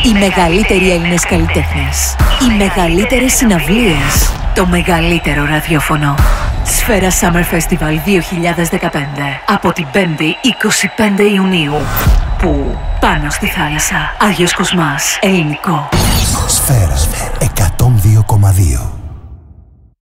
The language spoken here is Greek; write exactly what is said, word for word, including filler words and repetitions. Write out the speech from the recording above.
Οι μεγαλύτεροι Έλληνες καλλιτέχνες. Οι μεγαλύτερες συναυλίες. Το μεγαλύτερο ραδιόφωνο. Σφαίρα Summer Festival δύο χιλιάδες δεκαπέντε. Από την πέμπτη εικοστή πέμπτη Ιουνίου. Που πάνω στη θάλασσα. Άγιος Κοσμάς. Ελληνικό. Σφαίρα εκατόν δύο κόμμα δύο.